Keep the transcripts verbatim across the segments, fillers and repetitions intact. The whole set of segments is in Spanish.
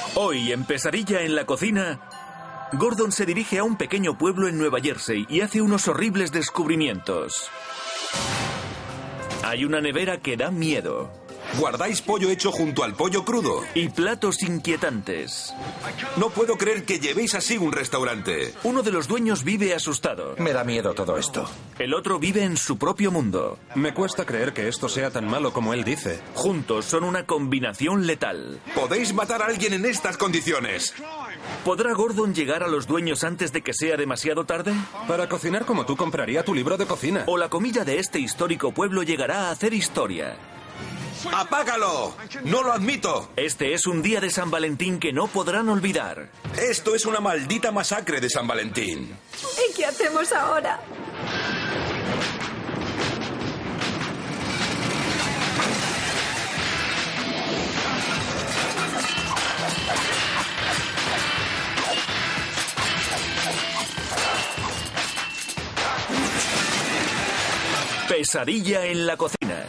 Hoy, en Pesadilla en la cocina, Gordon se dirige a un pequeño pueblo en Nueva Jersey y hace unos horribles descubrimientos. Hay una nevera que da miedo. Guardáis pollo hecho junto al pollo crudo. Y platos inquietantes. No puedo creer que llevéis así un restaurante. Uno de los dueños vive asustado. Me da miedo todo esto. El otro vive en su propio mundo. Me cuesta creer que esto sea tan malo como él dice. Juntos son una combinación letal. Podéis matar a alguien en estas condiciones. ¿Podrá Gordon llegar a los dueños antes de que sea demasiado tarde? Para cocinar como tú compraría tu libro de cocina. ¿O la comida de este histórico pueblo llegará a hacer historia? ¡Apágalo! ¡No lo admito! Este es un día de San Valentín que no podrán olvidar. Esto es una maldita masacre de San Valentín. ¿Y qué hacemos ahora? Pesadilla en la cocina.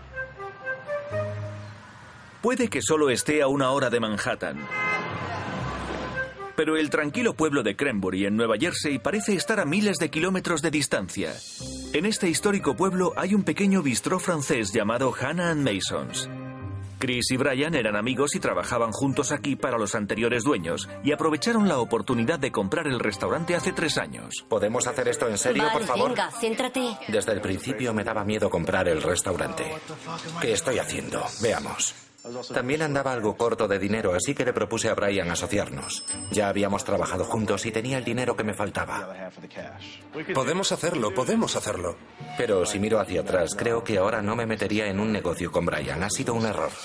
Puede que solo esté a una hora de Manhattan, pero el tranquilo pueblo de Cranbury, en Nueva Jersey, parece estar a miles de kilómetros de distancia. En este histórico pueblo hay un pequeño bistró francés llamado Hannah and Masons. Chris y Brian eran amigos y trabajaban juntos aquí para los anteriores dueños y aprovecharon la oportunidad de comprar el restaurante hace tres años. ¿Podemos hacer esto en serio, vale, por favor? Venga, céntrate. Desde el principio me daba miedo comprar el restaurante. ¿Qué estoy haciendo? Veamos. También andaba algo corto de dinero, así que le propuse a Brian asociarnos. Ya habíamos trabajado juntos y tenía el dinero que me faltaba. Podemos hacerlo, podemos hacerlo. Pero si miro hacia atrás, creo que ahora no me metería en un negocio con Brian. Ha sido un error.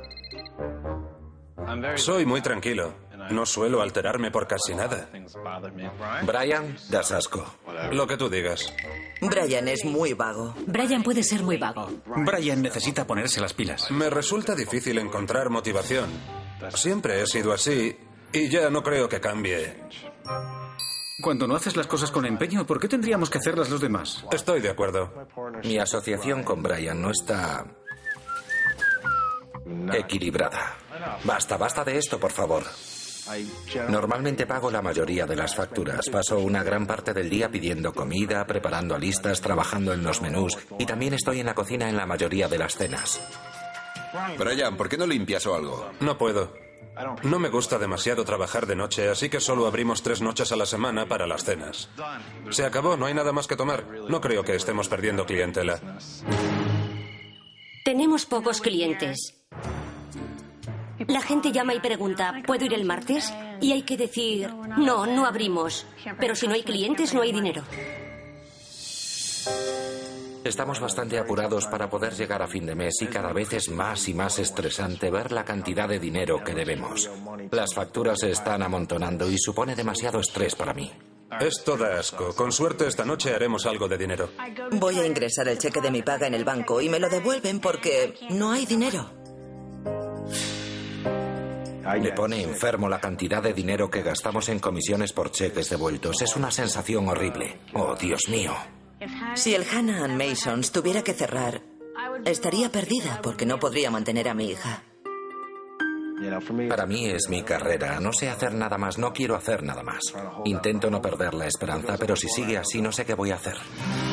Soy muy tranquilo. No suelo alterarme por casi nada. Brian, das asco. Lo que tú digas. Brian es muy vago. Brian puede ser muy vago. Brian necesita ponerse las pilas. Me resulta difícil encontrar motivación. Siempre he sido así y ya no creo que cambie. Cuando no haces las cosas con empeño, ¿por qué tendríamos que hacerlas los demás? Estoy de acuerdo. Mi asociación con Brian no está equilibrada. Basta, basta de esto, por favor. Normalmente pago la mayoría de las facturas. Paso una gran parte del día pidiendo comida, preparando listas, trabajando en los menús y también estoy en la cocina en la mayoría de las cenas. Brian, ¿por qué no limpias o algo? No puedo. No me gusta demasiado trabajar de noche, así que solo abrimos tres noches a la semana para las cenas. Se acabó, no hay nada más que tomar. No creo que estemos perdiendo clientela. Tenemos pocos clientes. La gente llama y pregunta, ¿puedo ir el martes? Y hay que decir, no, no abrimos. Pero si no hay clientes, no hay dinero. Estamos bastante apurados para poder llegar a fin de mes y cada vez es más y más estresante ver la cantidad de dinero que debemos. Las facturas se están amontonando y supone demasiado estrés para mí. Esto da asco. Con suerte esta noche haremos algo de dinero. Voy a ingresar el cheque de mi paga en el banco y me lo devuelven porque no hay dinero. Me pone enfermo la cantidad de dinero que gastamos en comisiones por cheques devueltos. Es una sensación horrible. Oh, Dios mío. Si el Hannah and Masons tuviera que cerrar, estaría perdida porque no podría mantener a mi hija. Para mí es mi carrera. No sé hacer nada más, no quiero hacer nada más. Intento no perder la esperanza, pero si sigue así no sé qué voy a hacer.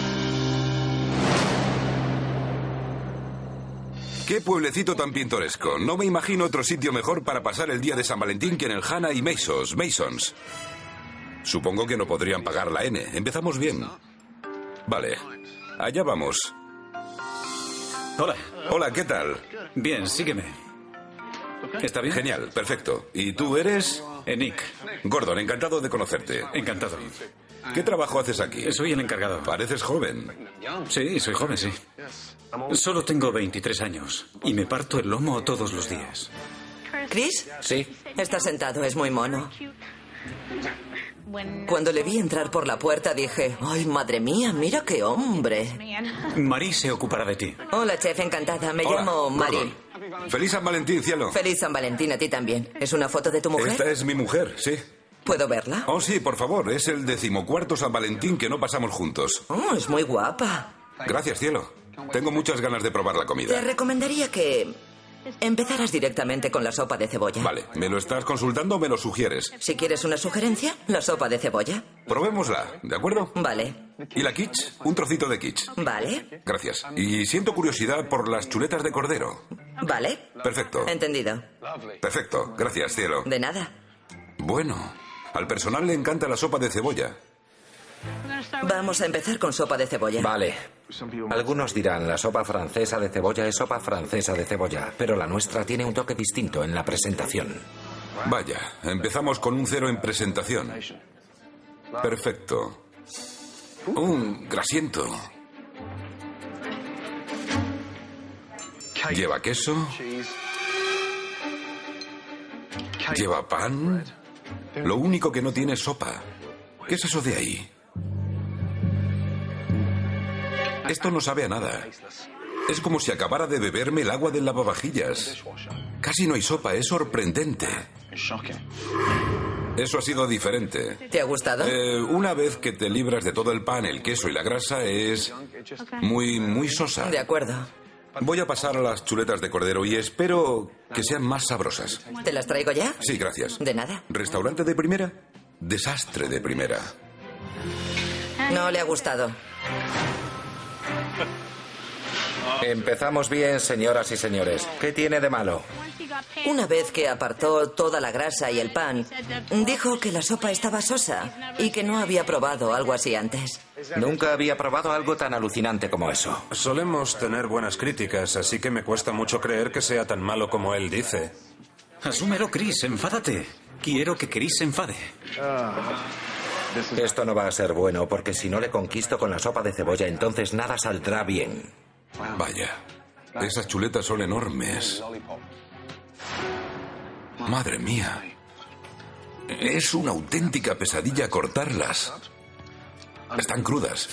¡Qué pueblecito tan pintoresco! No me imagino otro sitio mejor para pasar el día de San Valentín que en el Hannah y Masons. Masons. Supongo que no podrían pagar la N. Empezamos bien. Vale. Allá vamos. Hola. Hola, ¿qué tal? Bien, sígueme. ¿Está bien? Genial, perfecto. ¿Y tú eres? Eh, Nick. Gordon, encantado de conocerte. Encantado. ¿Qué trabajo haces aquí? Soy el encargado. Pareces joven. Sí, soy joven, sí. Solo tengo veintitrés años y me parto el lomo todos los días. ¿Chris? Sí. Está sentado, es muy mono. Cuando le vi entrar por la puerta dije, ¡ay, madre mía, mira qué hombre! Marie se ocupará de ti. Hola, chef, encantada. Me Hola, llamo Marie. Gordon. Feliz San Valentín, cielo. Feliz San Valentín a ti también. ¿Es una foto de tu mujer? Esta es mi mujer, sí. ¿Puedo verla? Oh, sí, por favor. Es el decimocuarto San Valentín que no pasamos juntos. Oh, es muy guapa. Gracias, cielo. Tengo muchas ganas de probar la Te comida. recomendaría que empezaras directamente con la sopa de cebolla. Vale, ¿me lo estás consultando o me lo sugieres? Si quieres una sugerencia, la sopa de cebolla. Probémosla, ¿de acuerdo? Vale. ¿Y la quiche? Un trocito de quiche. Vale. Gracias. Y siento curiosidad por las chuletas de cordero. Vale. Perfecto. Entendido. Perfecto. Gracias, cielo. De nada. Bueno, al personal le encanta la sopa de cebolla. Vamos a empezar con sopa de cebolla. Vale. Algunos dirán, la sopa francesa de cebolla es sopa francesa de cebolla, pero la nuestra tiene un toque distinto en la presentación. Vaya, empezamos con un cero en presentación. Perfecto. Un grasiento. Lleva queso. Lleva pan. Lo único que no tiene es sopa. ¿Qué es eso de ahí? Esto no sabe a nada. Es como si acabara de beberme el agua del lavavajillas. Casi no hay sopa, es sorprendente. Eso ha sido diferente. ¿Te ha gustado? Eh, una vez que te libras de todo el pan, el queso y la grasa, es muy, muy sosa. De acuerdo. Voy a pasar a las chuletas de cordero y espero que sean más sabrosas. ¿Te las traigo ya? Sí, gracias. De nada. ¿Restaurante de primera? Desastre de primera. No le ha gustado. Empezamos bien, señoras y señores. ¿Qué tiene de malo? Una vez que apartó toda la grasa y el pan, dijo que la sopa estaba sosa y que no había probado algo así antes. Nunca había probado algo tan alucinante como eso. Solemos tener buenas críticas, así que me cuesta mucho creer que sea tan malo como él dice. Asúmelo, Chris, enfádate. Quiero que Chris se enfade. Esto no va a ser bueno, porque si no le conquisto con la sopa de cebolla, entonces nada saldrá bien. Vaya, esas chuletas son enormes. Madre mía. Es una auténtica pesadilla cortarlas. Están crudas.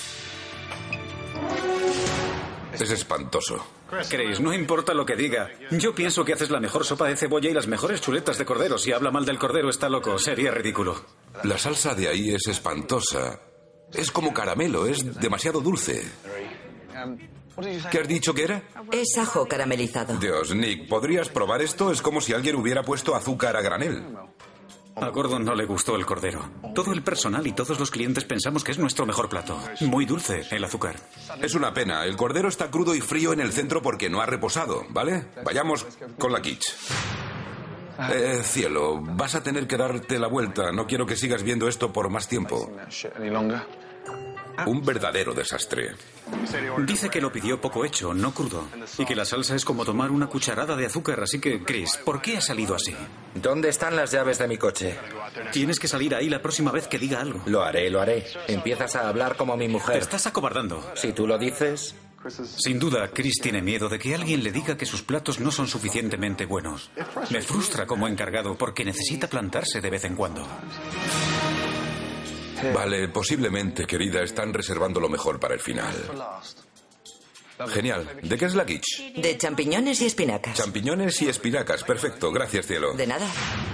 Es espantoso. Chris, no importa lo que diga. Yo pienso que haces la mejor sopa de cebolla y las mejores chuletas de cordero. Si habla mal del cordero, está loco. Sería ridículo. La salsa de ahí es espantosa. Es como caramelo, es demasiado dulce. ¿Qué has dicho que era? Es ajo caramelizado. Dios, Nick, ¿podrías probar esto? Es como si alguien hubiera puesto azúcar a granel. A Gordon no le gustó el cordero. Todo el personal y todos los clientes pensamos que es nuestro mejor plato. Muy dulce el azúcar. Es una pena. El cordero está crudo y frío en el centro porque no ha reposado, ¿vale? Vayamos con la quiche. Eh, cielo, vas a tener que darte la vuelta. No quiero que sigas viendo esto por más tiempo. Un verdadero desastre. Dice que lo pidió poco hecho, no crudo. Y que la salsa es como tomar una cucharada de azúcar. Así que, Chris, ¿por qué ha salido así? ¿Dónde están las llaves de mi coche? Tienes que salir ahí la próxima vez que diga algo. Lo haré, lo haré. Empiezas a hablar como mi Te mujer. estás acobardando. Si tú lo dices... Sin duda, Chris tiene miedo de que alguien le diga que sus platos no son suficientemente buenos. Me frustra como encargado porque necesita plantarse de vez en cuando. Vale, posiblemente, querida, están reservando lo mejor para el final. Genial. ¿De qué es la quiche? De champiñones y espinacas. Champiñones y espinacas. Perfecto. Gracias, cielo. De nada.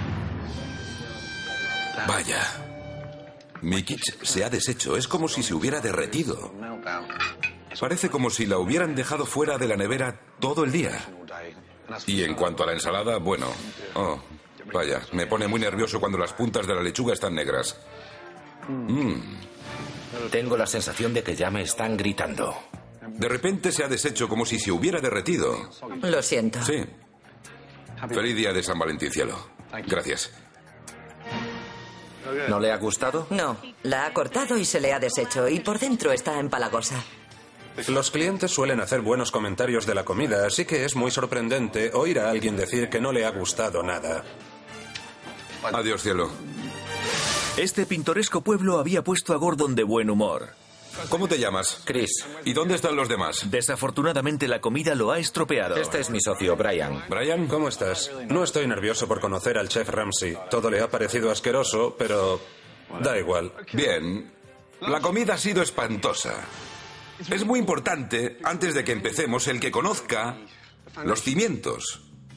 Vaya. Mi quiche se ha deshecho. Es como si se hubiera derretido. Parece como si la hubieran dejado fuera de la nevera todo el día. Y en cuanto a la ensalada, bueno... Oh, vaya. Me pone muy nervioso cuando las puntas de la lechuga están negras. Mm. Tengo la sensación de que ya me están gritando. De repente se ha deshecho como si se hubiera derretido. Lo siento. Sí. Feliz día de San Valentín, cielo. Gracias. ¿No le ha gustado? No, la ha cortado y se le ha deshecho. Y por dentro está empalagosa. Los clientes suelen hacer buenos comentarios de la comida, así que es muy sorprendente oír a alguien decir que no le ha gustado nada. Adiós, cielo. Este pintoresco pueblo había puesto a Gordon de buen humor. ¿Cómo te llamas? Chris. ¿Y dónde están los demás? Desafortunadamente la comida lo ha estropeado. Este es mi socio, Brian. Brian, ¿Cómo estás? No estoy nervioso por conocer al chef Ramsay. Todo le ha parecido asqueroso, pero da igual. bien. La comida ha sido espantosa. Es muy importante, antes de que empecemos, el que conozca los cimientos.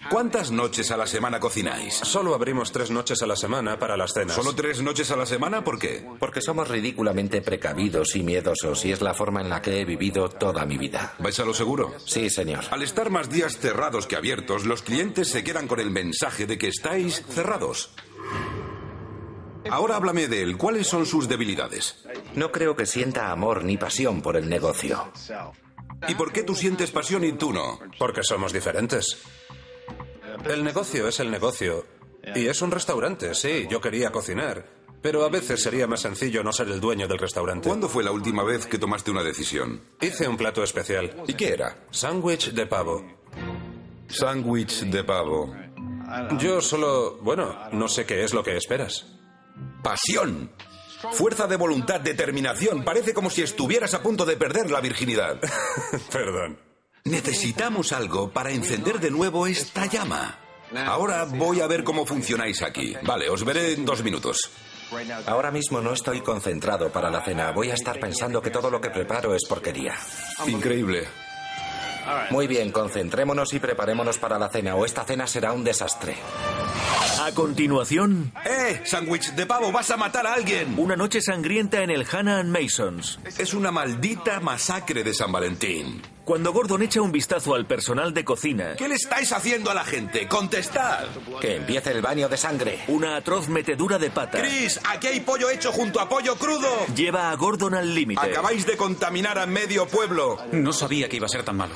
¿Cuántas noches a la semana cocináis? Solo abrimos tres noches a la semana para las cenas. ¿Solo tres noches a la semana? ¿Por qué? Porque somos ridículamente precavidos y miedosos y es la forma en la que he vivido toda mi vida. ¿Vais a lo seguro? Sí, señor. Al estar más días cerrados que abiertos, los clientes se quedan con el mensaje de que estáis cerrados. Ahora háblame de él. ¿Cuáles son sus debilidades? No creo que sienta amor ni pasión por el negocio. ¿Y por qué tú sientes pasión y tú no? Porque somos diferentes. El negocio es el negocio. Y es un restaurante, sí, yo quería cocinar. Pero a veces sería más sencillo no ser el dueño del restaurante. ¿Cuándo fue la última vez que tomaste una decisión? Hice un plato especial. ¿Y qué era? Sándwich de pavo. Sándwich de pavo. Yo solo... bueno, no sé qué es lo que esperas. ¡Pasión! Fuerza de voluntad, determinación. Parece como si estuvieras a punto de perder la virginidad. Perdón. Necesitamos algo para encender de nuevo esta llama. Ahora voy a ver cómo funcionáis aquí. Vale, os veré en dos minutos. Ahora mismo no estoy concentrado para la cena. Voy a estar pensando que todo lo que preparo es porquería. Increíble. Muy bien, concentrémonos y preparémonos para la cena o esta cena será un desastre. A continuación... ¡Eh! ¡Sándwich de pavo! ¡Vas a matar a alguien! Una noche sangrienta en el Hannah and Masons. Es una maldita masacre de San Valentín. Cuando Gordon echa un vistazo al personal de cocina... ¿Qué le estáis haciendo a la gente? ¡Contestad! Que empiece el baño de sangre. Una atroz metedura de pata. ¡Chris! ¡Aquí hay pollo hecho junto a pollo crudo! Lleva a Gordon al límite. Acabáis de contaminar a medio pueblo. No sabía que iba a ser tan malo.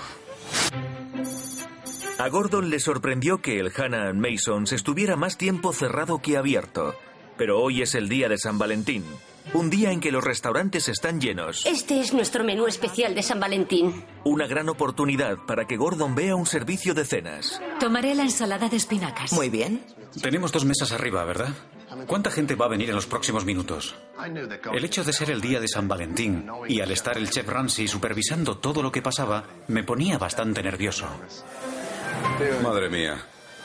A Gordon le sorprendió que el Hannah and Masons estuviera más tiempo cerrado que abierto. Pero hoy es el día de San Valentín. Un día en que los restaurantes están llenos. Este es nuestro menú especial de San Valentín. Una gran oportunidad para que Gordon vea un servicio de cenas. Tomaré la ensalada de espinacas. Muy bien. Tenemos dos mesas arriba, ¿verdad? ¿Cuánta gente va a venir en los próximos minutos? El hecho de ser el día de San Valentín y al estar el chef Ramsay supervisando todo lo que pasaba, me ponía bastante nervioso. Madre mía.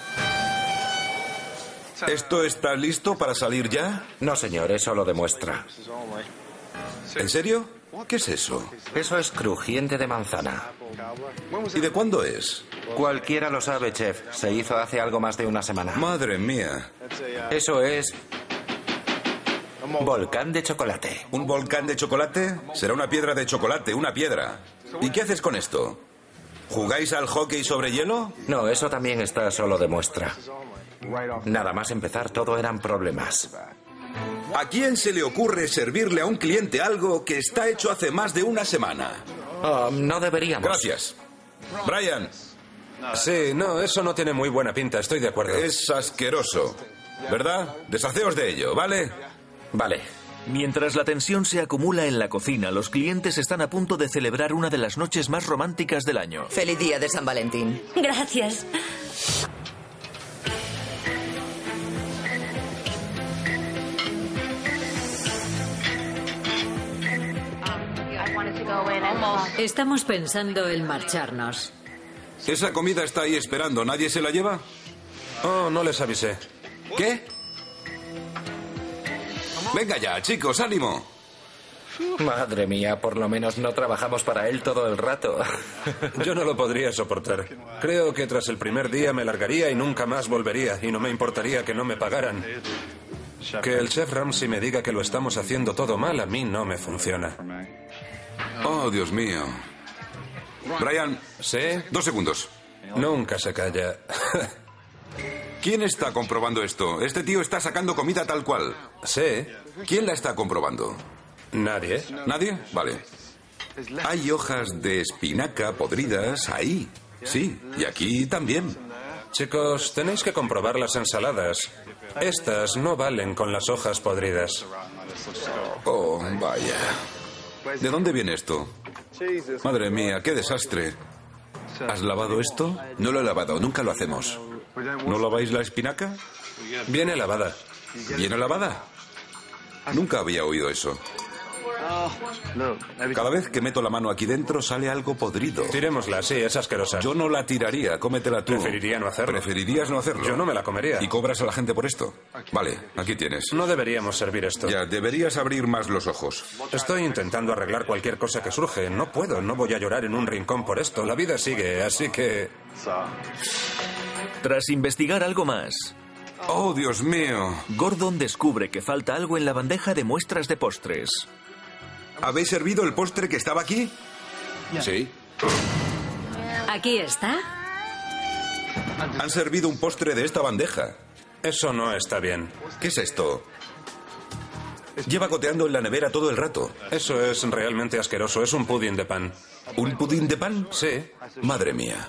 ¿Esto está listo para salir ya? No, señor, eso lo demuestra. ¿En serio? ¿Qué es eso? Eso es crujiente de manzana. ¿Y de cuándo es? Cualquiera lo sabe, chef. Se hizo hace algo más de una semana. Madre mía. Eso es... volcán de chocolate. ¿Un volcán de chocolate? Será una piedra de chocolate, una piedra. ¿Y qué haces con esto? ¿Jugáis al hockey sobre hielo? No, eso también está solo de muestra. Nada más empezar, todo eran problemas. ¿A quién se le ocurre servirle a un cliente algo que está hecho hace más de una semana? Oh, no deberíamos. Gracias. Brian. Sí, no, eso no tiene muy buena pinta, estoy de acuerdo. Es asqueroso, ¿verdad? Deshaceos de ello, ¿vale? Vale. Mientras la tensión se acumula en la cocina, los clientes están a punto de celebrar una de las noches más románticas del año. Feliz día de San Valentín. Gracias. Estamos pensando en marcharnos. Esa comida está ahí esperando. ¿Nadie se la lleva? Oh, no les avisé. ¿Qué? Venga ya, chicos, ánimo. Madre mía, por lo menos no trabajamos para él todo el rato. Yo no lo podría soportar. Creo que tras el primer día me largaría y nunca más volvería. Y no me importaría que no me pagaran. Que el chef Ramsay me diga que lo estamos haciendo todo mal, a mí no me funciona. Oh, Dios mío. Brian. ¿Sí? Dos segundos. Nunca se calla. ¿Quién está comprobando esto? Este tío está sacando comida tal cual. Sí. ¿Quién la está comprobando? Nadie. ¿Nadie? Vale. Hay hojas de espinaca podridas ahí. Sí, y aquí también. Chicos, tenéis que comprobar las ensaladas. Estas no valen con las hojas podridas. Oh, vaya. ¿De dónde viene esto? Madre mía, qué desastre. ¿Has lavado esto? No lo he lavado, nunca lo hacemos. ¿No laváis la espinaca? Viene lavada. ¿Viene lavada? Nunca había oído eso. Cada vez que meto la mano aquí dentro sale algo podrido. Tirémosla, sí, es asquerosa. Yo no la tiraría, cómetela tú. Preferiría no hacerlo. ¿Preferirías no hacerlo? Yo no me la comería. ¿Y cobras a la gente por esto? Vale, aquí tienes. No deberíamos servir esto. Ya, deberías abrir más los ojos. Estoy intentando arreglar cualquier cosa que surge. No puedo, no voy a llorar en un rincón por esto. La vida sigue, así que... Tras investigar algo más, ¡Oh, Dios mío! Gordon descubre que falta algo en la bandeja de muestras de postres. ¿Habéis servido el postre que estaba aquí? Sí. Aquí está. Han servido un postre de esta bandeja. Eso no está bien. ¿Qué es esto? Lleva goteando en la nevera todo el rato. Eso es realmente asqueroso. Es un pudín de pan. ¿Un pudín de pan? Sí. Madre mía.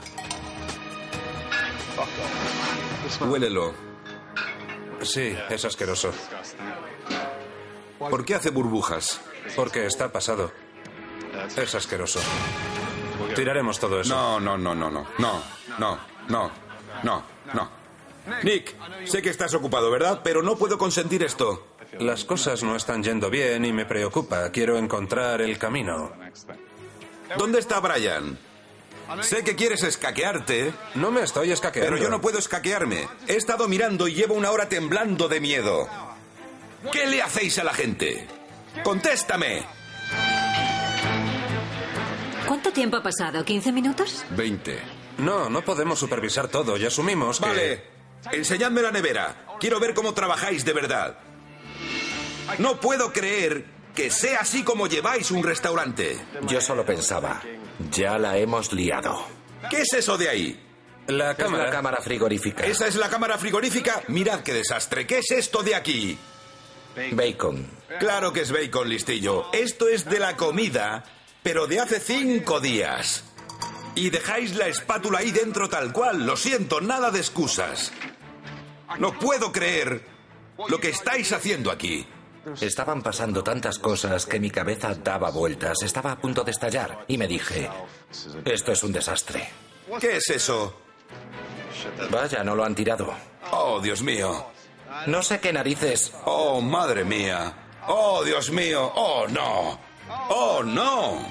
Huélelo. Sí, es asqueroso. ¿Por qué hace burbujas? Porque está pasado. Es asqueroso. Tiraremos todo eso. No, no, no, no, no. No, no, no, no, no. Nick, sé que estás ocupado, ¿verdad? Pero no puedo consentir esto. Las cosas no están yendo bien y me preocupa. Quiero encontrar el camino. ¿Dónde está Brian? Sé que quieres escaquearte. No me estoy escaqueando. Pero yo no puedo escaquearme. He estado mirando y llevo una hora temblando de miedo. ¿Qué le hacéis a la gente? ¡Contéstame! ¿Cuánto tiempo ha pasado? ¿quince minutos? Veinte. No, no podemos supervisar todo. Ya asumimos que... Vale. Enseñadme la nevera. Quiero ver cómo trabajáis de verdad. No puedo creer que sea así como lleváis un restaurante. Yo solo pensaba, ya la hemos liado. ¿Qué es eso de ahí? La Es cámara... la cámara frigorífica. ¿Esa es la cámara frigorífica? Mirad qué desastre. ¿Qué es esto de aquí? Bacon. Claro que es bacon, listillo. Esto es de la comida, pero de hace cinco días. Y dejáis la espátula ahí dentro tal cual. Lo siento, nada de excusas. No puedo creer lo que estáis haciendo aquí. Estaban pasando tantas cosas que mi cabeza daba vueltas. Estaba a punto de estallar. Y me dije, esto es un desastre. ¿Qué es eso? Vaya, no lo han tirado. Oh, Dios mío. No sé qué narices. Oh, madre mía. Oh, Dios mío. Oh, no. Oh, no.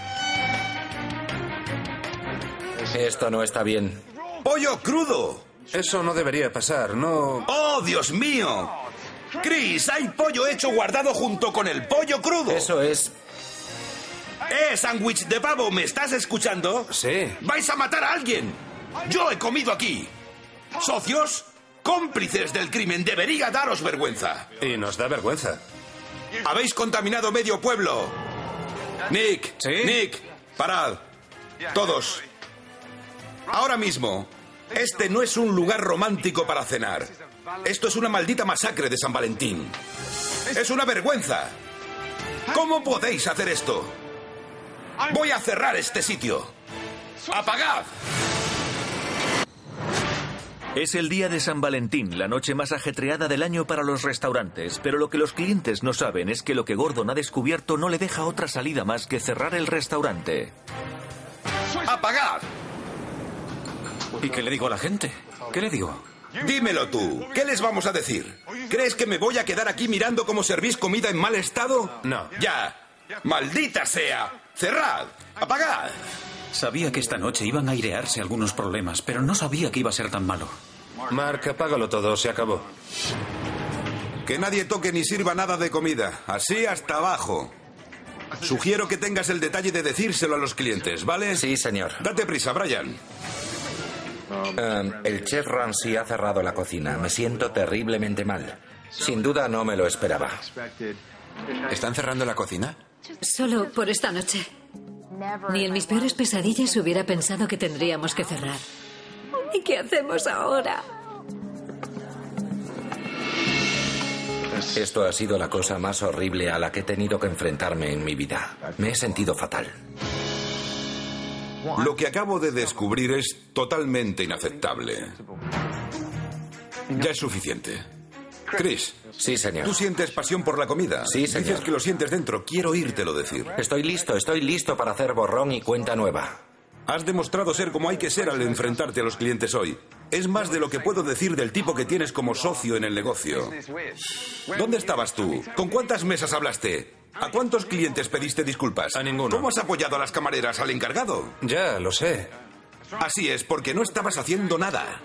Esto no está bien. ¡Pollo crudo! Eso no debería pasar, no... ¡Oh, Dios mío! Chris, hay pollo hecho guardado junto con el pollo crudo. Eso es... ¡Eh, sándwich de pavo! ¿Me estás escuchando? Sí. ¡Vais a matar a alguien! ¡Yo he comido aquí! ¿Socios? ¡Cómplices del crimen! ¡Debería daros vergüenza! Y nos da vergüenza. ¡Habéis contaminado medio pueblo! Nick, ¿Sí? Nick, parad. Todos. Ahora mismo, este no es un lugar romántico para cenar. Esto es una maldita masacre de San Valentín. ¡Es una vergüenza! ¿Cómo podéis hacer esto? Voy a cerrar este sitio. ¡Apagad! Es el día de San Valentín, la noche más ajetreada del año para los restaurantes, pero lo que los clientes no saben es que lo que Gordon ha descubierto no le deja otra salida más que cerrar el restaurante. ¡Apagad! ¿Y qué le digo a la gente? ¿Qué le digo? Dímelo tú. ¿Qué les vamos a decir? ¿Crees que me voy a quedar aquí mirando cómo servís comida en mal estado? No. Ya. ¡Maldita sea! ¡Cerrad! ¡Apagad! Sabía que esta noche iban a airearse algunos problemas, pero no sabía que iba a ser tan malo. Mark, apágalo todo, se acabó. Que nadie toque ni sirva nada de comida. Así hasta abajo. Sugiero que tengas el detalle de decírselo a los clientes, ¿vale? Sí, señor. Date prisa, Brian. Um, el chef Ramsay ha cerrado la cocina. Me siento terriblemente mal. Sin duda no me lo esperaba. ¿Están cerrando la cocina? Solo por esta noche. Ni en mis peores pesadillas hubiera pensado que tendríamos que cerrar. ¿Y qué hacemos ahora? Esto ha sido la cosa más horrible a la que he tenido que enfrentarme en mi vida. Me he sentido fatal. Lo que acabo de descubrir es totalmente inaceptable. Ya es suficiente. Chris. Sí, señor. ¿Tú sientes pasión por la comida? Sí, señor. Dices que lo sientes dentro. Quiero oírtelo decir. Estoy listo, estoy listo para hacer borrón y cuenta nueva. Has demostrado ser como hay que ser al enfrentarte a los clientes hoy. Es más de lo que puedo decir del tipo que tienes como socio en el negocio. ¿Dónde estabas tú? ¿Con cuántas mesas hablaste? ¿A cuántos clientes pediste disculpas? A ninguno. ¿Cómo has apoyado a las camareras al encargado? Ya, lo sé. Así es, porque no estabas haciendo nada.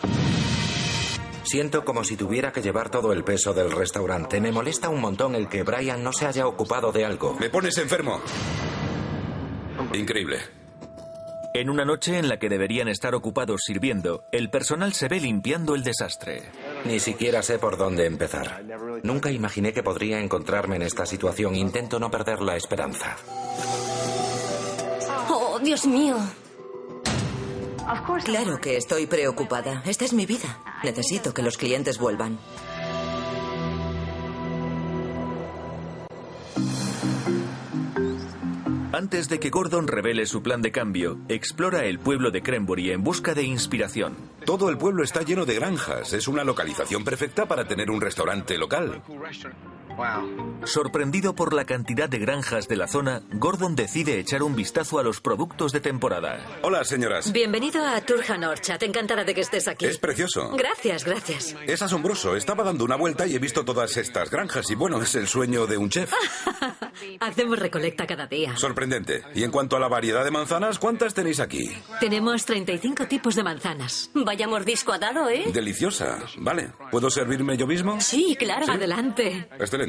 Siento como si tuviera que llevar todo el peso del restaurante. Me molesta un montón el que Brian no se haya ocupado de algo. Me pones enfermo. Increíble. En una noche en la que deberían estar ocupados sirviendo, el personal se ve limpiando el desastre. Ni siquiera sé por dónde empezar. Nunca imaginé que podría encontrarme en esta situación. Intento no perder la esperanza. ¡Oh, Dios mío! Claro que estoy preocupada. Esta es mi vida. Necesito que los clientes vuelvan. Antes de que Gordon revele su plan de cambio, explora el pueblo de Cranbury en busca de inspiración. Todo el pueblo está lleno de granjas. Es una localización perfecta para tener un restaurante local. Sorprendido por la cantidad de granjas de la zona, Gordon decide echar un vistazo a los productos de temporada. Hola, señoras. Bienvenido a Turhan Orchard. Encantada de que estés aquí. Es precioso. Gracias, gracias. Es asombroso. Estaba dando una vuelta y he visto todas estas granjas y bueno, es el sueño de un chef. Hacemos recolecta cada día. Sorprendente. Y en cuanto a la variedad de manzanas, ¿cuántas tenéis aquí? Tenemos treinta y cinco tipos de manzanas. Vaya mordisco ha dado, ¿eh? Deliciosa. Vale. ¿Puedo servirme yo mismo? Sí, claro. Adelante. Excelente.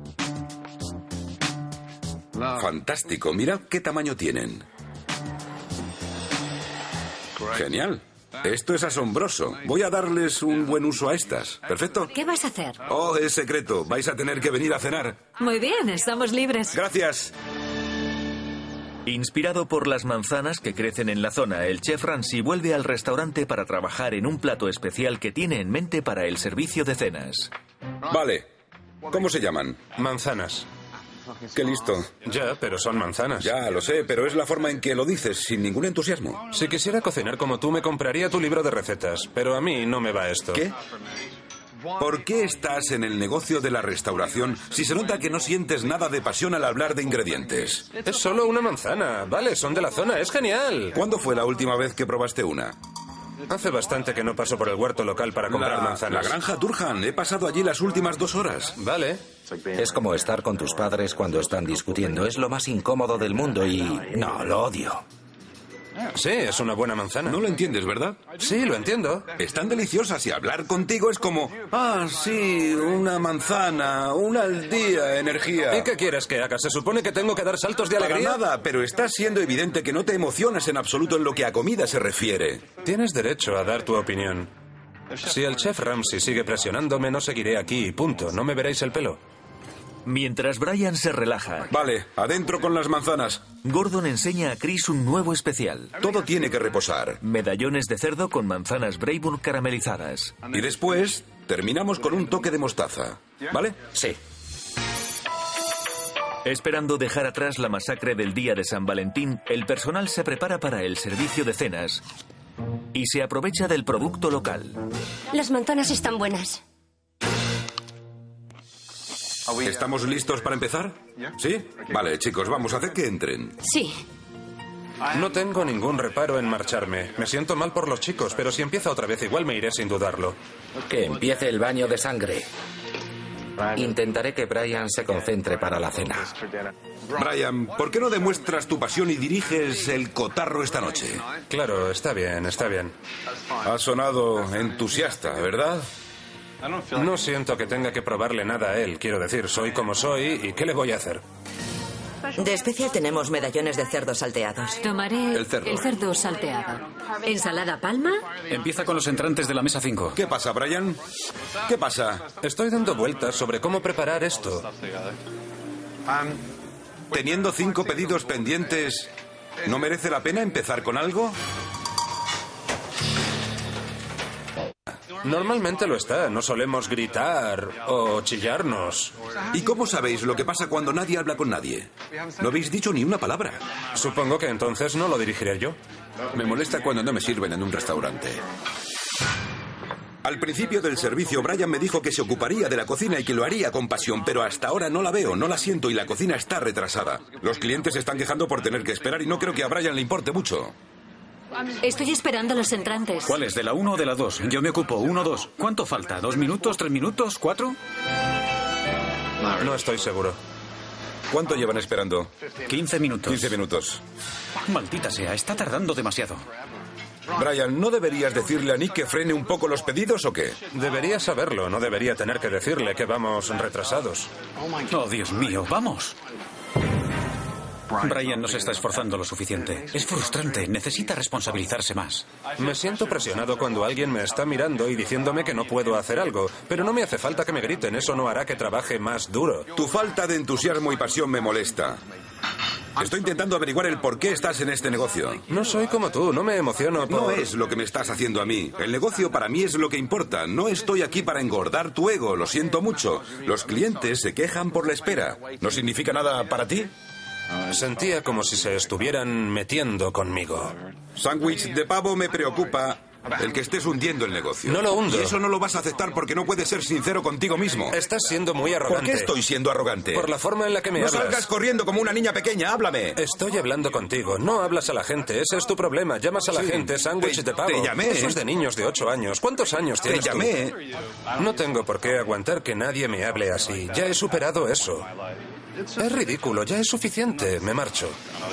Fantástico. Mirad qué tamaño tienen. Genial. Esto es asombroso. Voy a darles un buen uso a estas. ¿Perfecto? ¿Qué vas a hacer? Oh, es secreto. Vais a tener que venir a cenar. Muy bien, estamos libres. Gracias. Inspirado por las manzanas que crecen en la zona, el chef Ramsay vuelve al restaurante para trabajar en un plato especial que tiene en mente para el servicio de cenas. Vale. ¿Cómo se llaman? Manzanas. Qué listo. Ya, pero son manzanas. Ya, lo sé, pero es la forma en que lo dices, sin ningún entusiasmo. Si quisiera cocinar como tú, me compraría tu libro de recetas. Pero a mí no me va esto. ¿Qué? ¿Por qué estás en el negocio de la restauración si se nota que no sientes nada de pasión al hablar de ingredientes? Es solo una manzana. Vale, son de la zona. Es genial. ¿Cuándo fue la última vez que probaste una? Hace bastante que no paso por el huerto local para comprar La, manzanas. la granja Turhan. He pasado allí las últimas dos horas. Vale. Es como estar con tus padres cuando están discutiendo. Es lo más incómodo del mundo y... no, lo odio. Sí, es una buena manzana. No lo entiendes, ¿verdad? Sí, lo entiendo. Están deliciosas y hablar contigo es como... Ah, sí, una manzana, una al día, energía. ¿Y qué quieres que haga? ¿Se supone que tengo que dar saltos de Para alegría? nada, pero está siendo evidente que no te emocionas en absoluto en lo que a comida se refiere. Tienes derecho a dar tu opinión. Si el chef Ramsay sigue presionándome, no seguiré aquí y punto. No me veréis el pelo. Mientras Brian se relaja, Vale, adentro con las manzanas. Gordon enseña a Chris un nuevo especial. Todo tiene que reposar. Medallones de cerdo con manzanas Braeburn caramelizadas. Y después terminamos con un toque de mostaza. ¿Vale? Sí. Esperando dejar atrás la masacre del día de San Valentín, el personal se prepara para el servicio de cenas y se aprovecha del producto local. Las manzanas están buenas. ¿Estamos listos para empezar? ¿Sí? Vale, chicos, vamos a hacer que entren. Sí. No tengo ningún reparo en marcharme. Me siento mal por los chicos, pero si empieza otra vez igual me iré sin dudarlo. Que empiece el baño de sangre. Intentaré que Brian se concentre para la cena. Brian, ¿por qué no demuestras tu pasión y diriges el cotarro esta noche? Claro, está bien, está bien. Has sonado entusiasta, ¿verdad? No siento que tenga que probarle nada a él. Quiero decir, soy como soy y ¿qué le voy a hacer? De especial tenemos medallones de cerdo salteados. Tomaré El cerdo. el cerdo salteado. ¿Ensalada palma? Empieza con los entrantes de la mesa cinco. ¿Qué pasa, Brian? ¿Qué pasa? Estoy dando vueltas sobre cómo preparar esto. Teniendo cinco pedidos pendientes, ¿no merece la pena empezar con algo? Normalmente lo está. No solemos gritar o chillarnos. ¿Y cómo sabéis lo que pasa cuando nadie habla con nadie? No habéis dicho ni una palabra. Supongo que entonces no lo dirigiré yo. Me molesta cuando no me sirven en un restaurante. Al principio del servicio, Brian me dijo que se ocuparía de la cocina y que lo haría con pasión, pero hasta ahora no la veo, no la siento y la cocina está retrasada. Los clientes se están quejando por tener que esperar y no creo que a Brian le importe mucho. Estoy esperando los entrantes. ¿Cuál es? ¿De la uno o de la dos? Yo me ocupo. Uno, dos. ¿Cuánto falta? ¿Dos minutos? ¿Tres minutos? ¿Cuatro? No estoy seguro. ¿Cuánto llevan esperando? Quince minutos. quince minutos. Maldita sea, está tardando demasiado. Brian, ¿no deberías decirle a Nick que frene un poco los pedidos o qué? Debería saberlo. No debería tener que decirle que vamos retrasados. Oh, Dios mío, vamos. Brian no se está esforzando lo suficiente. Es frustrante. Necesita responsabilizarse más. Me siento presionado cuando alguien me está mirando y diciéndome que no puedo hacer algo. Pero no me hace falta que me griten. Eso no hará que trabaje más duro. Tu falta de entusiasmo y pasión me molesta. Estoy intentando averiguar el por qué estás en este negocio. No soy como tú, no me emociono por... No es lo que me estás haciendo a mí. El negocio para mí es lo que importa. No estoy aquí para engordar tu ego, lo siento mucho. Los clientes se quejan por la espera. ¿No significa nada para ti? Sentía como si se estuvieran metiendo conmigo. Sándwich de pavo me preocupa. El que estés hundiendo el negocio. No lo hundo. Y eso no lo vas a aceptar porque no puedes ser sincero contigo mismo. Estás siendo muy arrogante. ¿Por qué estoy siendo arrogante? Por la forma en la que me no hablas. No salgas corriendo como una niña pequeña, háblame. Estoy hablando contigo, no hablas a la gente, ese es tu problema. Llamas a la sí, gente sándwich de pavo. Te llamé. Eso es de niños de ocho años. ¿Cuántos años tienes Te llamé. tú? No tengo por qué aguantar que nadie me hable así. Ya he superado eso. Es ridículo, ya es suficiente. Me marcho.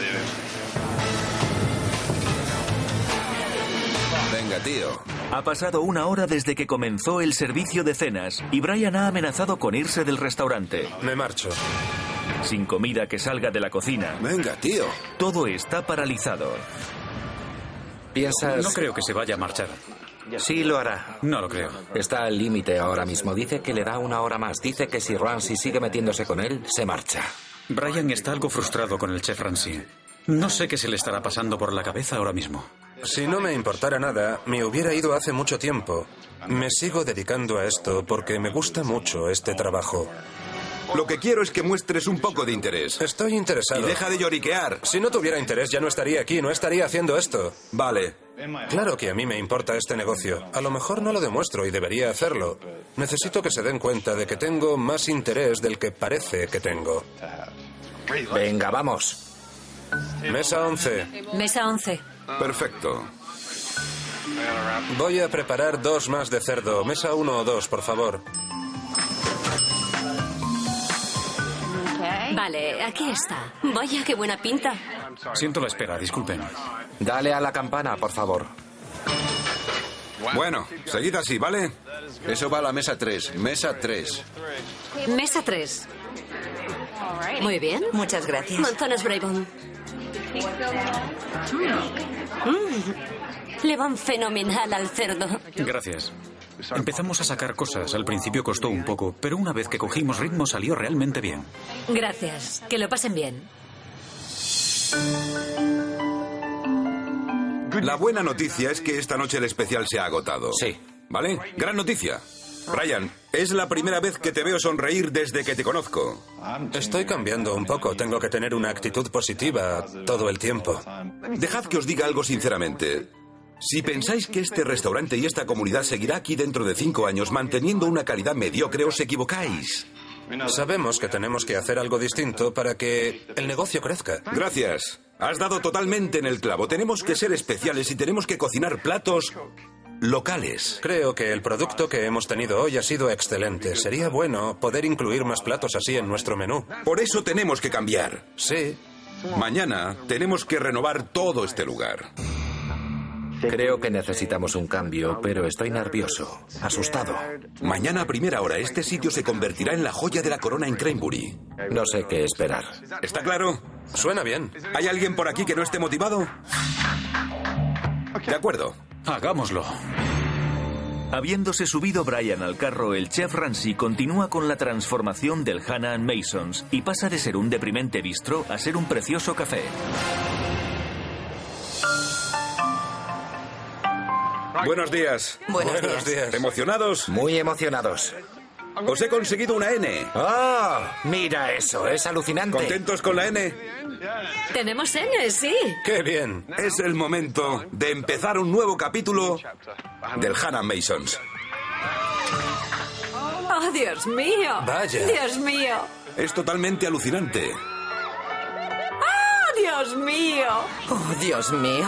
Venga, tío. Ha pasado una hora desde que comenzó el servicio de cenas y Brian ha amenazado con irse del restaurante. Me marcho. Sin comida que salga de la cocina. Venga, tío. Todo está paralizado. ¿Piensas...? No creo que se vaya a marchar. Sí lo hará. No lo creo. Está al límite ahora mismo. Dice que le da una hora más. Dice que si Ramsey sigue metiéndose con él, se marcha. Brian está algo frustrado con el chef Ramsey. No sé qué se le estará pasando por la cabeza ahora mismo. Si no me importara nada, me hubiera ido hace mucho tiempo. Me sigo dedicando a esto porque me gusta mucho este trabajo. Lo que quiero es que muestres un poco de interés. Estoy interesado. Y deja de lloriquear. Si no tuviera interés, ya no estaría aquí, no estaría haciendo esto. Vale. Claro que a mí me importa este negocio. A lo mejor no lo demuestro y debería hacerlo. Necesito que se den cuenta de que tengo más interés del que parece que tengo. Venga, vamos. Mesa once. Mesa once. Perfecto. Voy a preparar dos más de cerdo. Mesa uno o dos, por favor. Vale, aquí está. Vaya, qué buena pinta. Siento la espera, disculpen. Dale a la campana, por favor. Bueno, seguid así, ¿vale? Eso va a la mesa tres. Mesa tres. Mesa tres. Muy bien. Muchas gracias. Manzanas Braybon. Mm, le van fenomenal al cerdo. Gracias. Empezamos a sacar cosas. Al principio costó un poco, pero una vez que cogimos ritmo salió realmente bien. Gracias. Que lo pasen bien. La buena noticia es que esta noche el especial se ha agotado. Sí. ¿Vale? Gran noticia. Brian, es la primera vez que te veo sonreír desde que te conozco. Estoy cambiando un poco. Tengo que tener una actitud positiva todo el tiempo. Dejad que os diga algo sinceramente. Si pensáis que este restaurante y esta comunidad seguirá aquí dentro de cinco años manteniendo una calidad mediocre, os equivocáis. Sabemos que tenemos que hacer algo distinto para que el negocio crezca. Gracias. Has dado totalmente en el clavo. Tenemos que ser especiales y tenemos que cocinar platos locales. Creo que el producto que hemos tenido hoy ha sido excelente. Sería bueno poder incluir más platos así en nuestro menú. Por eso tenemos que cambiar. Sí. Mañana tenemos que renovar todo este lugar. Creo que necesitamos un cambio, pero estoy nervioso, asustado. Mañana a primera hora este sitio se convertirá en la joya de la corona en Cranbury. No sé qué esperar. ¿Está claro? Suena bien. ¿Hay alguien por aquí que no esté motivado? De acuerdo. Hagámoslo. Habiéndose subido Brian al carro, el chef Ramsey continúa con la transformación del Hannah and Masons y pasa de ser un deprimente bistró a ser un precioso café. Buenos días. Buenos, Buenos días. días. ¿Emocionados? Muy emocionados. Os he conseguido una N. ¡Oh! Mira eso, es alucinante. ¿Contentos con la N? Tenemos N, sí. ¡Qué bien! Es el momento de empezar un nuevo capítulo del Hannah Masons. Oh, Dios mío. Vaya. Dios mío. Es totalmente alucinante. Oh, Dios mío. Oh, Dios mío.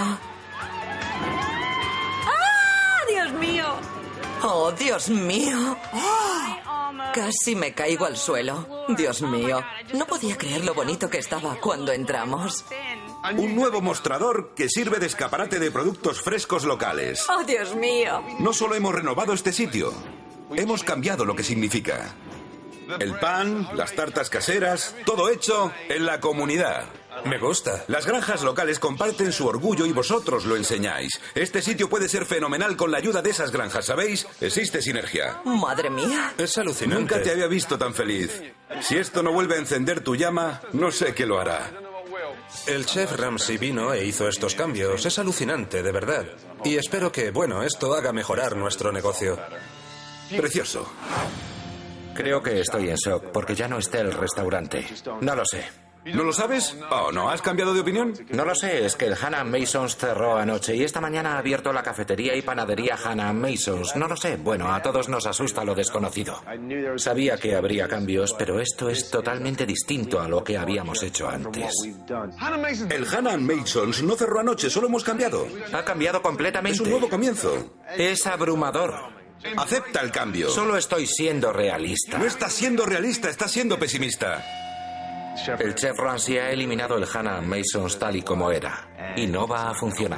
Ah, Dios mío. Oh, Dios mío. Oh, casi me caigo al suelo. Dios mío. No podía creer lo bonito que estaba cuando entramos. Un nuevo mostrador que sirve de escaparate de productos frescos locales. Oh, Dios mío. No solo hemos renovado este sitio, hemos cambiado lo que significa. El pan, las tartas caseras, todo hecho en la comunidad. Me gusta. Las granjas locales comparten su orgullo y vosotros lo enseñáis. Este sitio puede ser fenomenal con la ayuda de esas granjas, ¿sabéis? Existe sinergia. Madre mía. Es alucinante. Nunca te había visto tan feliz. Si esto no vuelve a encender tu llama, no sé qué lo hará. El chef Ramsay vino e hizo estos cambios. Es alucinante, de verdad. Y espero que, bueno, esto haga mejorar nuestro negocio. Precioso. Creo que estoy en shock porque ya no está el restaurante. No lo sé. ¿No lo sabes? Oh, ¿no? ¿Has cambiado de opinión? No lo sé, es que el Hannah Masons cerró anoche y esta mañana ha abierto la cafetería y panadería Hannah Masons. No lo sé, bueno, a todos nos asusta lo desconocido. Sabía que habría cambios, pero esto es totalmente distinto a lo que habíamos hecho antes. El Hannah Masons no cerró anoche, solo hemos cambiado. Ha cambiado completamente. Es un nuevo comienzo. Es abrumador. Acepta el cambio. Solo estoy siendo realista. No estás siendo realista, estás siendo pesimista. El chef Ramsay ha eliminado el Hannah Masons tal y como era. Y no va a funcionar.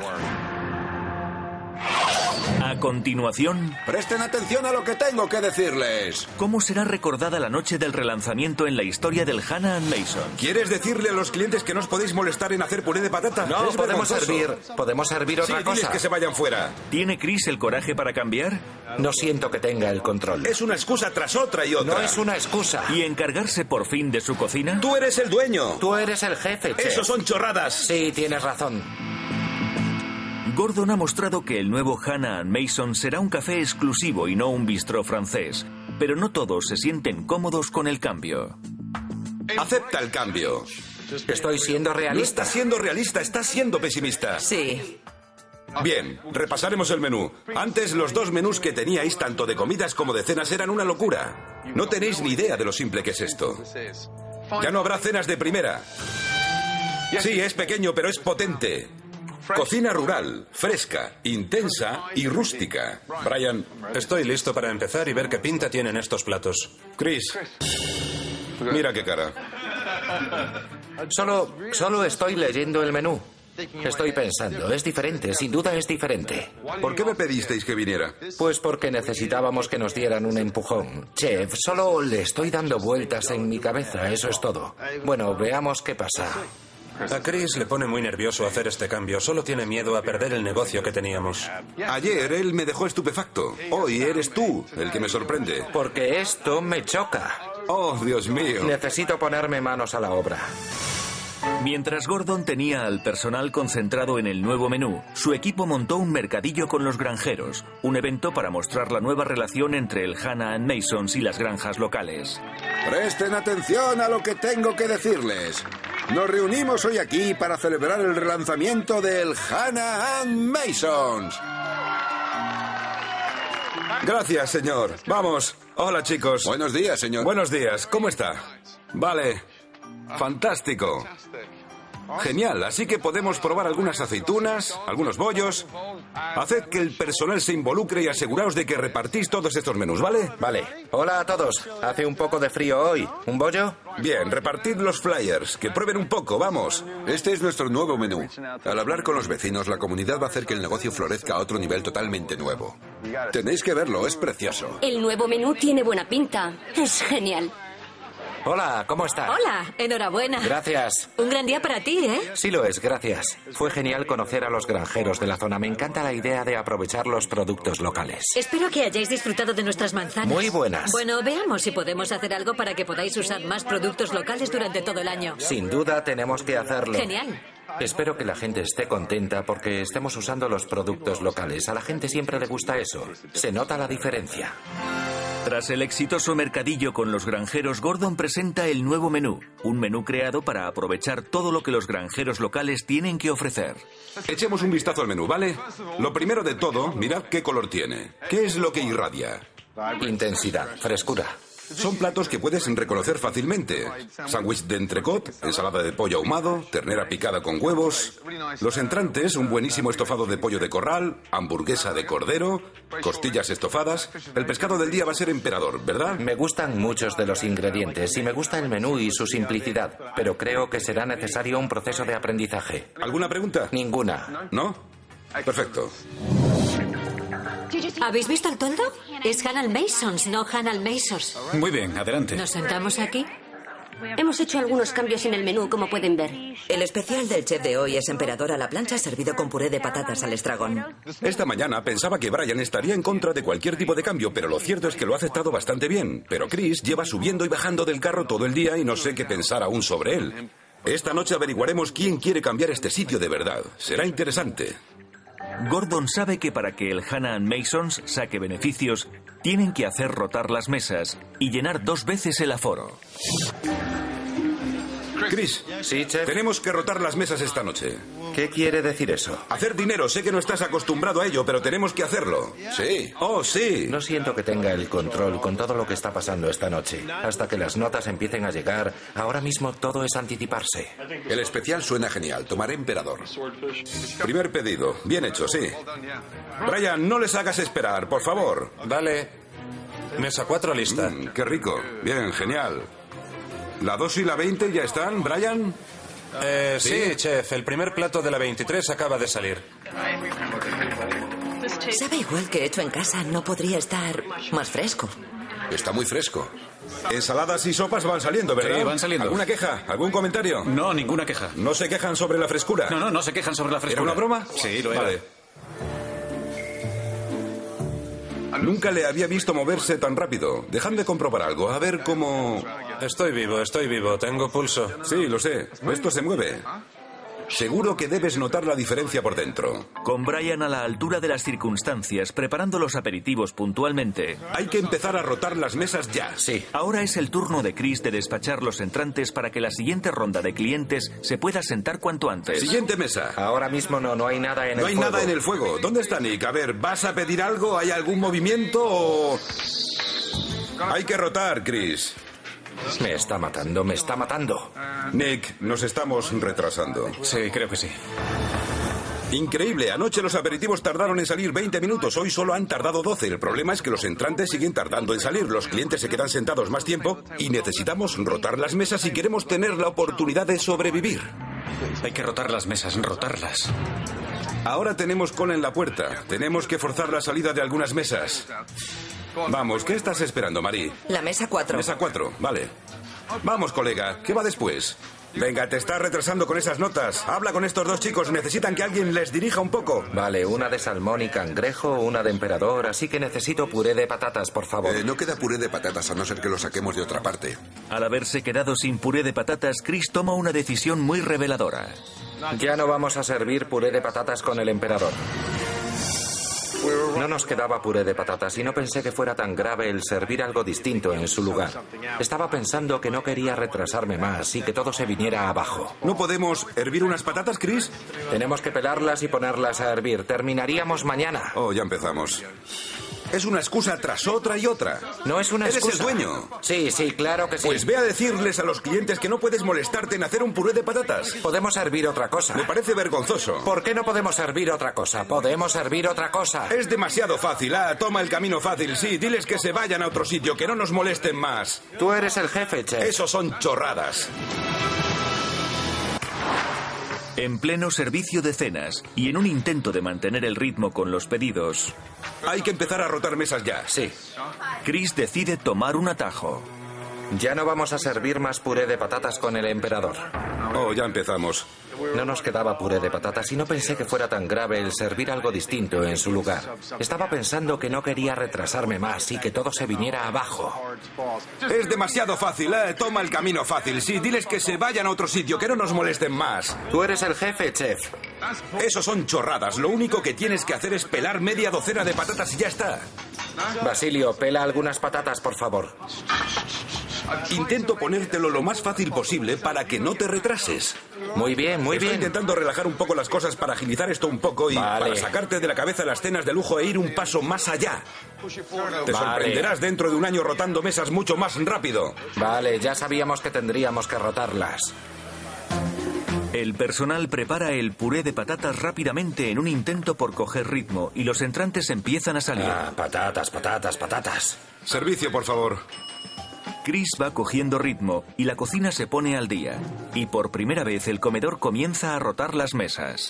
A continuación, Presten atención a lo que tengo que decirles. ¿cómo será recordada la noche del relanzamiento en la historia del Hannah Mason? ¿Quieres decirle a los clientes que no os podéis molestar en hacer puré de patata? No, Es podemos vergonzoso. servir. Podemos servir Sí, otra diles cosa. que se vayan fuera. ¿Tiene Chris el coraje para cambiar? No siento que tenga el control. Es una excusa tras otra y otra. No es una excusa. ¿Y encargarse por fin de su cocina? Tú eres el dueño. Tú eres el jefe, chef. Eso son chorradas. Sí, tienes razón. Gordon ha mostrado que el nuevo Hannah Mason será un café exclusivo y no un bistró francés. Pero no todos se sienten cómodos con el cambio. Acepta el cambio. Estoy siendo No realista. estás siendo realista, estás siendo pesimista. Sí. Bien, repasaremos el menú. Antes los dos menús que teníais, tanto de comidas como de cenas, eran una locura. No tenéis ni idea de lo simple que es esto. Ya no habrá cenas de primera. Sí, es pequeño, pero es potente. Cocina rural, fresca, intensa y rústica. Brian, Estoy listo para empezar y ver qué pinta tienen estos platos. Chris, mira qué cara. Solo, solo estoy leyendo el menú. Estoy pensando, es diferente, sin duda es diferente. ¿Por qué me pedisteis que viniera? Pues porque necesitábamos que nos dieran un empujón. Chef, solo le estoy dando vueltas en mi cabeza, eso es todo. Bueno, veamos qué pasa. A Chris le pone muy nervioso hacer este cambio. Solo tiene miedo a perder el negocio que teníamos. Ayer él me dejó estupefacto. Hoy eres tú el que me sorprende. Porque esto me choca. Oh, Dios mío. Necesito ponerme manos a la obra. Mientras Gordon tenía al personal concentrado en el nuevo menú, su equipo montó un mercadillo con los granjeros, un evento para mostrar la nueva relación entre el Hannah Masons y las granjas locales. Presten atención a lo que tengo que decirles. Nos reunimos hoy aquí para celebrar el relanzamiento del Hannah Masons. Gracias, señor. Vamos. Hola, chicos. Buenos días, señor. Buenos días. ¿Cómo está? Vale. Fantástico. Genial. Así que podemos probar algunas aceitunas, algunos bollos. Haced que el personal se involucre y aseguraos de que repartís todos estos menús, ¿vale? Vale. Hola a todos. Hace un poco de frío hoy. ¿Un bollo? Bien, repartid los flyers. Que prueben un poco, vamos. Este es nuestro nuevo menú. Al hablar con los vecinos, la comunidad va a hacer que el negocio florezca a otro nivel totalmente nuevo. Tenéis que verlo, es precioso. El nuevo menú tiene buena pinta. Es genial. Hola, ¿cómo está? Hola, enhorabuena. Gracias. Un gran día para ti, ¿eh? Sí lo es, gracias. Fue genial conocer a los granjeros de la zona. Me encanta la idea de aprovechar los productos locales. Espero que hayáis disfrutado de nuestras manzanas. Muy buenas. Bueno, veamos si podemos hacer algo para que podáis usar más productos locales durante todo el año. Sin duda tenemos que hacerlo. Genial. Espero que la gente esté contenta porque estemos usando los productos locales. A la gente siempre le gusta eso. Se nota la diferencia. Tras el exitoso mercadillo con los granjeros, Gordon presenta el nuevo menú. Un menú creado para aprovechar todo lo que los granjeros locales tienen que ofrecer. Echemos un vistazo al menú, ¿vale? Lo primero de todo, mirad qué color tiene. ¿Qué es lo que irradia? Intensidad, frescura. Son platos que puedes reconocer fácilmente. Sándwich de entrecot, ensalada de pollo ahumado, ternera picada con huevos. Los entrantes, un buenísimo estofado de pollo de corral, hamburguesa de cordero, costillas estofadas. El pescado del día va a ser emperador, ¿verdad? Me gustan muchos de los ingredientes y me gusta el menú y su simplicidad, pero creo que será necesario un proceso de aprendizaje. ¿Alguna pregunta? Ninguna. ¿No? Perfecto. ¿Habéis visto el toldo? Es Hannah Masons, no Hannah Masons. Muy bien, adelante. ¿Nos sentamos aquí? Hemos hecho algunos cambios en el menú, como pueden ver. El especial del chef de hoy es emperador a la plancha servido con puré de patatas al estragón. Esta mañana pensaba que Brian estaría en contra de cualquier tipo de cambio, pero lo cierto es que lo ha aceptado bastante bien. Pero Chris lleva subiendo y bajando del carro todo el día y no sé qué pensar aún sobre él. Esta noche averiguaremos quién quiere cambiar este sitio de verdad. Será interesante. Gordon sabe que para que el Hannah and Masons saque beneficios, tienen que hacer rotar las mesas y llenar dos veces el aforo. Chris, sí, chef. Tenemos que rotar las mesas esta noche. ¿Qué quiere decir eso? Hacer dinero. Sé que no estás acostumbrado a ello, pero tenemos que hacerlo. Sí. Oh, sí. No siento que tenga el control con todo lo que está pasando esta noche. Hasta que las notas empiecen a llegar, ahora mismo todo es anticiparse. El especial suena genial. Tomaré emperador. Primer pedido. Bien hecho, sí. Brian, no les hagas esperar, por favor. Vale. Mesa cuatro lista. Mm, qué rico. Bien, genial. ¿La dos y la veinte ya están, Brian? Eh, sí, sí, chef. El primer plato de la veintitrés acaba de salir. Sabe igual que hecho en casa. No podría estar más fresco. Está muy fresco. Ensaladas y sopas van saliendo, ¿verdad? Sí, van saliendo. ¿Alguna queja? ¿Algún comentario? No, ninguna queja. ¿No se quejan sobre la frescura? No, no, no se quejan sobre la frescura. ¿Era una broma? Sí, lo era. Vale. Nunca le había visto moverse tan rápido. Dejadme comprobar algo, a ver cómo... Estoy vivo, estoy vivo. Tengo pulso. Sí, lo sé. Esto se mueve. Seguro que debes notar la diferencia por dentro. Con Brian a la altura de las circunstancias, preparando los aperitivos puntualmente. Hay que empezar a rotar las mesas ya. Sí. Ahora es el turno de Chris de despachar los entrantes para que la siguiente ronda de clientes se pueda sentar cuanto antes. Siguiente mesa. Ahora mismo no, no hay nada en No el hay fuego. nada en el fuego. ¿Dónde está Nick? A ver, ¿vas a pedir algo? ¿Hay algún movimiento o...? Hay que rotar, Chris. Me está matando, me está matando. Nick, nos estamos retrasando. Sí, creo que sí. Increíble, anoche los aperitivos tardaron en salir veinte minutos, hoy solo han tardado doce. El problema es que los entrantes siguen tardando en salir, los clientes se quedan sentados más tiempo y necesitamos rotar las mesas si queremos tener la oportunidad de sobrevivir. Hay que rotar las mesas, rotarlas. Ahora tenemos cola en la puerta, tenemos que forzar la salida de algunas mesas. Vamos, ¿qué estás esperando, Marie? La mesa cuatro. Mesa cuatro, vale. Vamos, colega, ¿qué va después? Venga, te estás retrasando con esas notas. Habla con estos dos chicos, necesitan que alguien les dirija un poco. Vale, una de salmón y cangrejo, una de emperador, así que necesito puré de patatas, por favor. Eh, no queda puré de patatas a no ser que lo saquemos de otra parte. Al haberse quedado sin puré de patatas, Chris toma una decisión muy reveladora. Ya no vamos a servir puré de patatas con el emperador. No nos quedaba puré de patatas y no pensé que fuera tan grave el servir algo distinto en su lugar. Estaba pensando que no quería retrasarme más y que todo se viniera abajo. ¿No podemos hervir unas patatas, Chris? Tenemos que pelarlas y ponerlas a hervir. Terminaríamos mañana. Oh, ya empezamos. Es una excusa tras otra y otra. No es una excusa. Eres el dueño. Sí, sí, claro que sí. Pues ve a decirles a los clientes que no puedes molestarte en hacer un puré de patatas. Podemos servir otra cosa. Me parece vergonzoso. ¿Por qué no podemos servir otra cosa? Podemos servir otra cosa. Es demasiado fácil. Ah, toma el camino fácil. Sí, diles que se vayan a otro sitio, que no nos molesten más. Tú eres el jefe, chef. Eso son chorradas. En pleno servicio de cenas y en un intento de mantener el ritmo con los pedidos, hay que empezar a rotar mesas ya. Sí. Chris decide tomar un atajo. Ya no vamos a servir más puré de patatas con el emperador. Oh, ya empezamos. No nos quedaba puré de patatas y no pensé que fuera tan grave el servir algo distinto en su lugar. Estaba pensando que no quería retrasarme más y que todo se viniera abajo. Es demasiado fácil, ¿eh? Toma el camino fácil. Sí, diles que se vayan a otro sitio, que no nos molesten más. Tú eres el jefe, chef. Eso son chorradas. Lo único que tienes que hacer es pelar media docena de patatas y ya está. Basilio, pela algunas patatas, por favor. Intento ponértelo lo más fácil posible para que no te retrases. Muy bien, muy Estoy bien. intentando relajar un poco las cosas para agilizar esto un poco y Vale. para sacarte de la cabeza las cenas de lujo e ir un paso más allá. Te Vale. sorprenderás dentro de un año rotando mesas mucho más rápido. Vale, ya sabíamos que tendríamos que rotarlas. El personal prepara el puré de patatas rápidamente en un intento por coger ritmo y los entrantes empiezan a salir. Ah, patatas, patatas, patatas. Servicio, por favor. Chris va cogiendo ritmo y la cocina se pone al día. Y por primera vez el comedor comienza a rotar las mesas.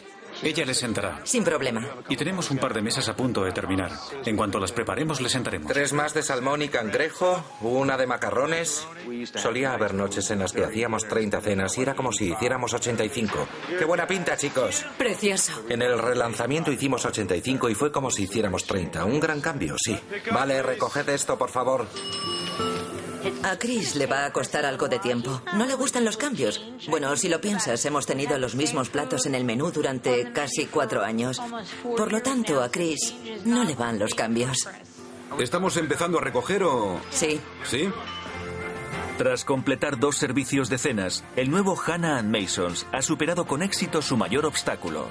Ella le sentará. Sin problema. Y tenemos un par de mesas a punto de terminar. En cuanto las preparemos, le sentaremos. Tres más de salmón y cangrejo, una de macarrones. Solía haber noches en las que hacíamos treinta cenas y era como si hiciéramos ochenta y cinco. ¡Qué buena pinta, chicos! Precioso. En el relanzamiento hicimos ochenta y cinco y fue como si hiciéramos treinta. Un gran cambio, sí. Vale, recoged esto, por favor. A Chris le va a costar algo de tiempo. No le gustan los cambios. Bueno, si lo piensas, hemos tenido los mismos platos en el menú durante casi cuatro años. Por lo tanto, a Chris no le van los cambios. ¿Estamos empezando a recoger o...? Sí. ¿Sí? Tras completar dos servicios de cenas, el nuevo Hannah and Masons ha superado con éxito su mayor obstáculo.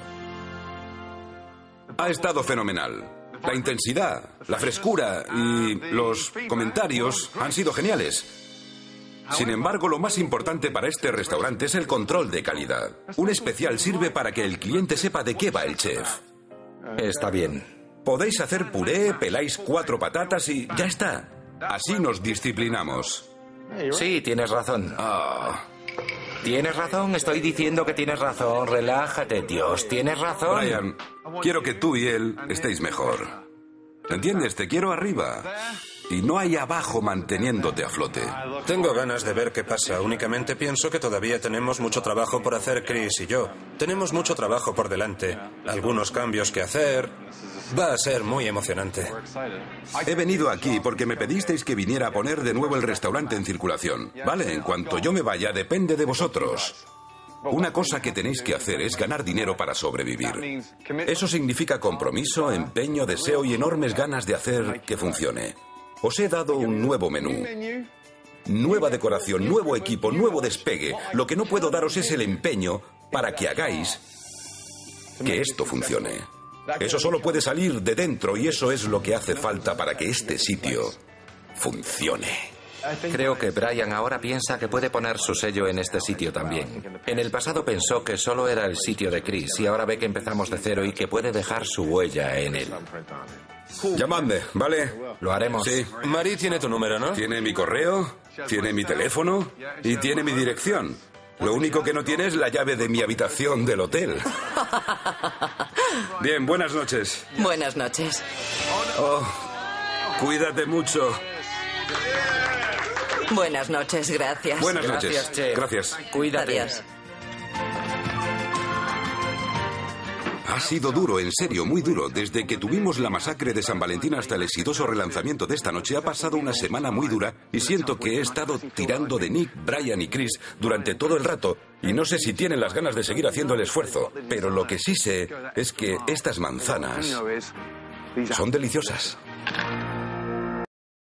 Ha estado fenomenal. La intensidad, la frescura y los comentarios han sido geniales. Sin embargo, lo más importante para este restaurante es el control de calidad. Un especial sirve para que el cliente sepa de qué va el chef. Está bien. Podéis hacer puré, peláis cuatro patatas y ya está. Así nos disciplinamos. Sí, tienes razón. Ah. Tienes razón, estoy diciendo que tienes razón. Relájate, Dios, tienes razón. Brian, quiero que tú y él estéis mejor. ¿Entiendes? Te quiero arriba. Y no hay abajo manteniéndote a flote. Tengo ganas de ver qué pasa. Únicamente pienso que todavía tenemos mucho trabajo por hacer, Chris y yo. Tenemos mucho trabajo por delante. Algunos cambios que hacer. Va a ser muy emocionante. He venido aquí porque me pedisteis que viniera a poner de nuevo el restaurante en circulación. Vale, en cuanto yo me vaya, depende de vosotros. Una cosa que tenéis que hacer es ganar dinero para sobrevivir. Eso significa compromiso, empeño, deseo y enormes ganas de hacer que funcione. Os he dado un nuevo menú. Nueva decoración, nuevo equipo, nuevo despegue. Lo que no puedo daros es el empeño para que hagáis que esto funcione. Eso solo puede salir de dentro y eso es lo que hace falta para que este sitio funcione. Creo que Brian ahora piensa que puede poner su sello en este sitio también. En el pasado pensó que solo era el sitio de Chris y ahora ve que empezamos de cero y que puede dejar su huella en él. Llamadme, ¿vale? Lo haremos. Sí. Marie tiene tu número, ¿no? Tiene mi correo, tiene mi teléfono y tiene mi dirección. Lo único que no tiene es la llave de mi habitación del hotel. Bien, buenas noches. Buenas noches. Oh, cuídate mucho. Buenas noches, gracias. Buenas Gracias, noches. chef. Gracias. Cuídate. Adiós. Ha sido duro, en serio, muy duro. Desde que tuvimos la masacre de San Valentín hasta el exitoso relanzamiento de esta noche, ha pasado una semana muy dura y siento que he estado tirando de Nick, Brian y Chris durante todo el rato y no sé si tienen las ganas de seguir haciendo el esfuerzo. Pero lo que sí sé es que estas manzanas son deliciosas.